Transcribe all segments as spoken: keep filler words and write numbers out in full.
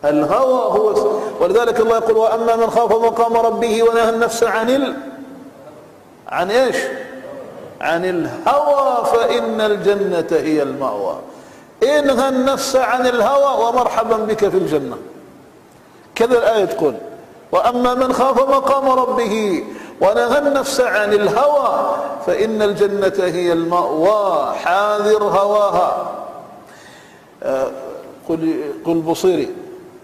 الهوى هو. ولذلك الله يقول وأما من خاف مقام ربه ونهى النفس عن ال... عن ايش؟ عن الهوى فإن الجنة هي المأوى. انهى النفس عن الهوى ومرحبا بك في الجنة. كذا الآية تقول وأما من خاف مقام ربه ونهى النفس عن الهوى فإن الجنة هي المأوى حاذر هواها. قل قل بصيري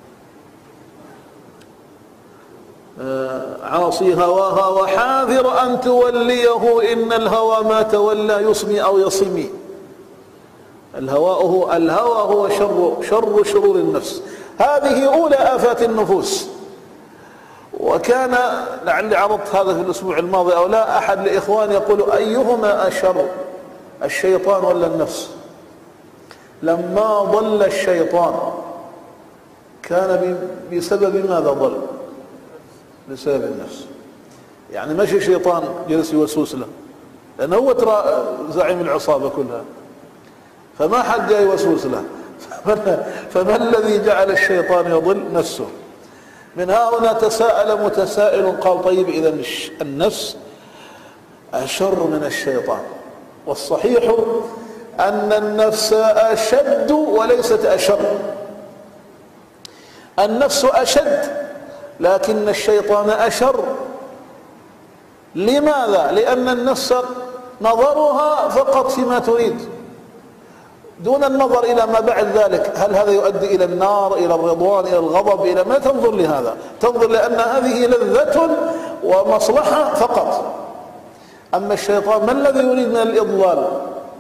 عاصي هواها وحاذر أن توليه إن الهوى ما تولى يصمي أو يصمي. الهوى هو الهوى هو شر شر شرور النفس. هذه أولى آفات النفوس. وكان لعلي عرضت هذا في الأسبوع الماضي أو لا، أحد الإخوان يقول أيهما أشر الشيطان ولا النفس؟ لما ضل الشيطان كان بسبب ماذا ضل؟ بسبب النفس. يعني ماشي شيطان جلس يوسوس له، لأنه هو ترى زعيم العصابة كلها، فما حد جاي يوسوس له. فما الذي جعل الشيطان يضل؟ نفسه. من ها هنا تساءل متسائل قال طيب إذا النفس أشر من الشيطان. والصحيح أن النفس أشد وليست أشر. النفس أشد لكن الشيطان أشر. لماذا؟ لأن النفس نظرها فقط فيما تريد دون النظر إلى ما بعد ذلك، هل هذا يؤدي إلى النار، إلى الرضوان، إلى الغضب، إلى ما تنظر لهذا، تنظر لأن هذه لذة ومصلحة فقط. أما الشيطان ما الذي يريد من الإضلال؟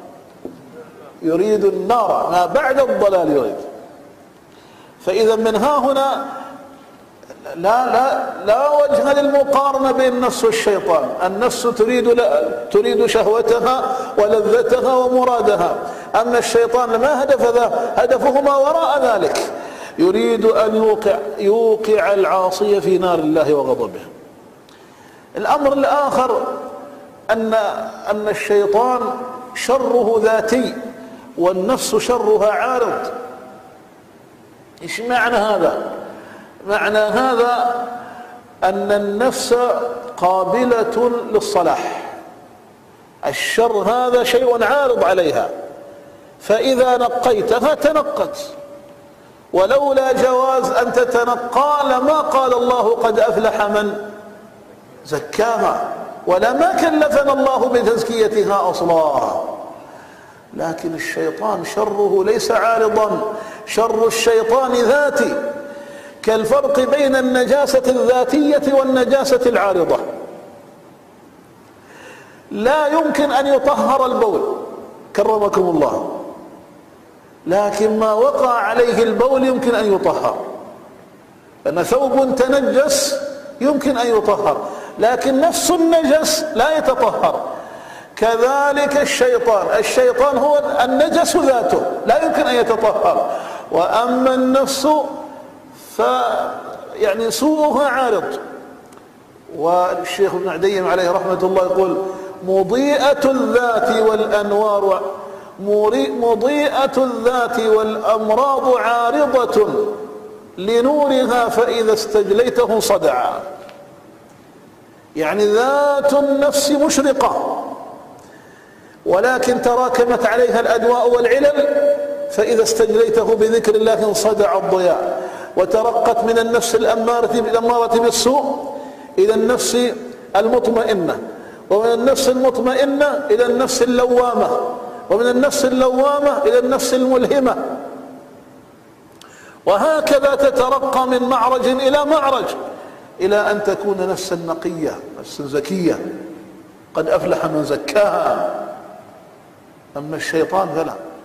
يريد النار، ما بعد الضلال يريد. فإذا من ها هنا لا لا لا وجه للمقارنة بين النفس والشيطان. النفس تريد تريد شهوتها ولذتها ومرادها، أما الشيطان ما هدف ذا، هدفه ما وراء ذلك، يريد أن يوقع يوقع العاصي في نار الله وغضبه. الأمر الآخر أن أن الشيطان شره ذاتي والنفس شرها عارض. إيش معنى هذا؟ معنى هذا أن النفس قابلة للصلاح، الشر هذا شيء عارض عليها، فإذا نقيتها تنقت. ولولا جواز أن تتنقى لما قال الله قد أفلح من زكاها، ولما كلفنا الله بتزكيتها أصلا. لكن الشيطان شره ليس عارضا، شر الشيطان ذاتي، كالفرق بين النجاسة الذاتية والنجاسة العارضة. لا يمكن أن يطهر البول كرمكم الله، لكن ما وقع عليه البول يمكن أن يطهر، لأن ثوب تنجس يمكن أن يطهر، لكن نفس النجس لا يتطهر. كذلك الشيطان، الشيطان هو النجس ذاته لا يمكن أن يتطهر، وأما النفس ف يعني سوءها عارض. والشيخ ابن عديم عليه رحمة الله يقول مضيئة الذات والأنوار مضيئة الذات والأمراض عارضة لنورها فإذا استجليته صدعا. يعني ذات النفس مشرقة، ولكن تراكمت عليها الأدواء والعلل، فإذا استجليته بذكر الله انصدع الضياء، وترقت من النفس الأمارة بالسوء إلى النفس المطمئنة، ومن النفس المطمئنة إلى النفس اللوامة، ومن النفس اللوامة إلى النفس الملهمة، وهكذا تترقى من معرج إلى معرج إلى أن تكون نفسا نقية، نفسا زكية، قد أفلح من زكاها. أما الشيطان فلا.